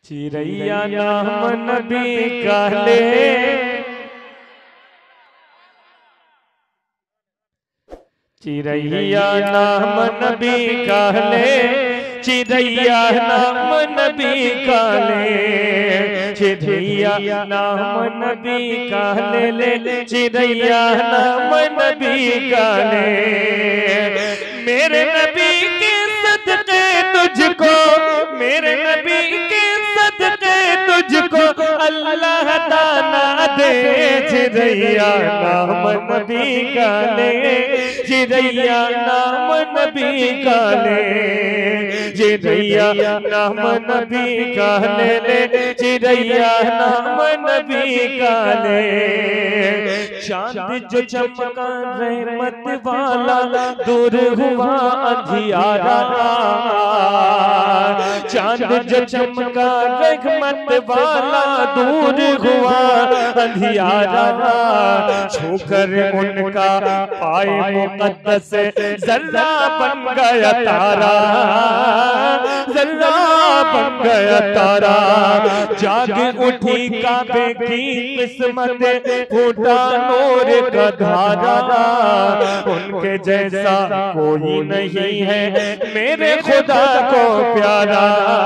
चिरैया नाम नबी कहले, चिरैया नाम नबी कहले, चिरैया नाम नबी कहले, चिरैया नाम नबी कहले, चिरैया नाम नबी कहले। मेरे नबी के सदके तुझको, मेरे नबी के सदके तुझको अल्लाह दाना दे। चिरैया नाम नबी कहले, चिरैया नाम नबी कहले, चिरैया नाम नबी कहले, चिरैया नाम नबी कहले। चांद जो चमका रहमत वाला, दूर हुआ अंधियारा। चांद जो चमका रहमत वाला, दूर हुआ अंधियारा। छूकर उनका पाए मुकद्दस, जर्रा बन गया तारा, जर्रा बन गया तारा। जाग उठी काबे की किस्मत, फूटा नूर का धारा। उनके जैसा कोई नहीं है मेरे खुदा को प्यारा,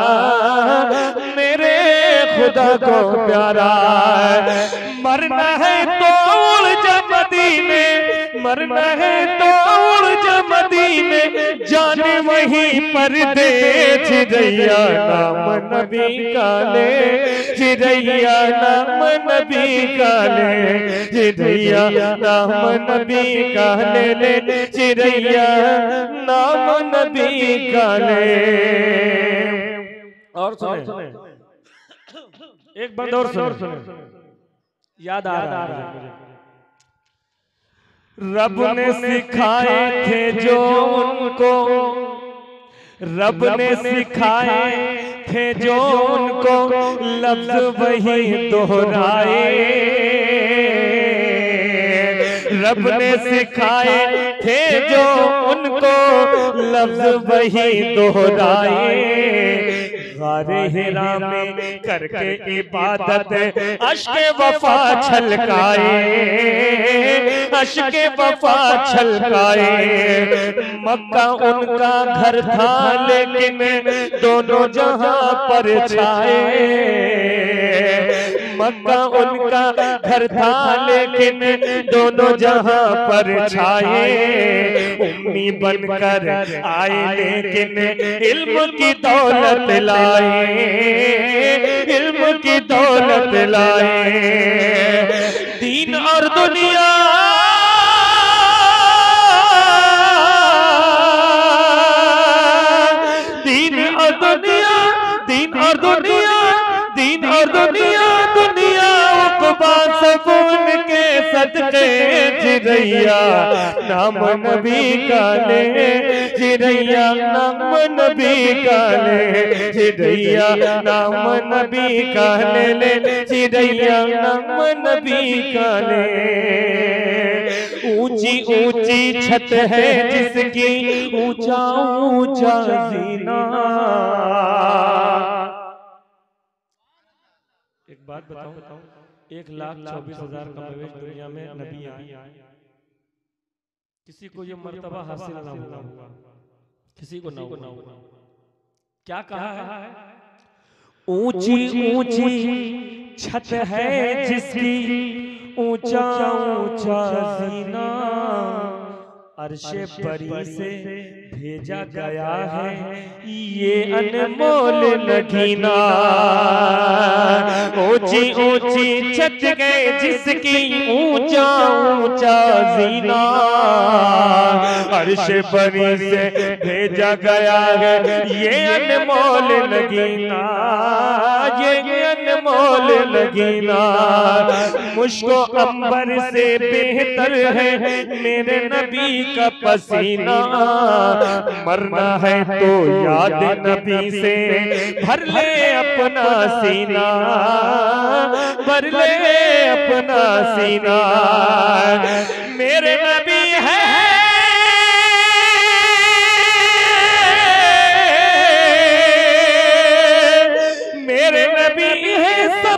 मेरे खुदा को प्यारा। मरना है तो उड़ जा मदीने, मरना है तो उड़ जा मदीने, जाने वहीं पर दे। चिरैया नाम नबी कहले, चिरैया नाम नबी कहले, चिरैया नाम नबी कहले, चिरैया नाम नबी कहले। और सुने, एक बंद और सुने, याद आ रहा है। रब ने सिखाए थे जो उनको, रब ने सिखाए थे जो उनको, लफ्ज वही दोहराए। रब ने सिखाए थे जो उनको, लफ्ज वही दोहराए। गारे हिरा में करके इबादत, अश्के वफा छलकाए, अश्के वफा छलकाए। मक्का उनका घर था लेकिन दोनों जहां पर छाए। मक्का उनका घर था लेकिन दोनों जहां पर छाए। उम्मी बनकर आए लेकिन इल्म की दौलत लाए, इल्म की दौलत लाए। दीन और दुनिया, दीन और दुनिया, दीन और दुनिया, दीन और दुनिया, दुनिया उक़बा सब उनके सदके। चिरैया नाम नबी कहले, चिरैया नाम नबी कहले, चिरैया नाम नबी कहले, चिरैया नाम नबी कहले। ऊंची ऊंची छत है जिसकी, ऊंचा ऊंचा जीना। एक बात बताऊं, 1,24,000 का मवेश दुनिया में नबी आए, किसी को ये मर्तबा हासिल ना हुआ, किसी को ना हुआ। क्या कहा है? ऊंची ऊंची छत है जिसकी, ऊंचा ऊंचा जीना। अर्शे परी से भेजा गया है ये अनमोल नगीना। ऊंची ऊंची छत गए जिसकी, ऊंचा ऊंचा जीना। अर्शे परी से भेजा गया है ये अनमोल नगीना, ये अनमोल नगीना। मुझको अंबर से बेहतर है मेरे नबी का पसीना। मरना है तो याद नबी से भर ले अपना सीना, भर ले अपना सीना। मेरे नबी है, मेरे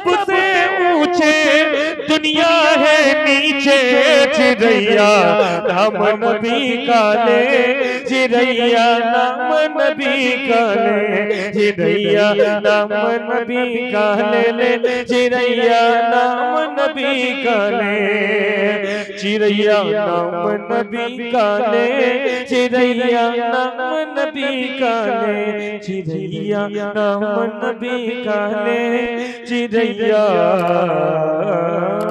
सबसे ऊंचे दुनिया है नीचे चिरैया नाम नबी का ले चिरैया नाम नबी का ले चिरैया नाम नबी का ले चिरैया नाम नबी का ले चिरैया नाम नबी का ले चिरैया नाम नबी का ले चिरैया नाम नबी का ले चिरैया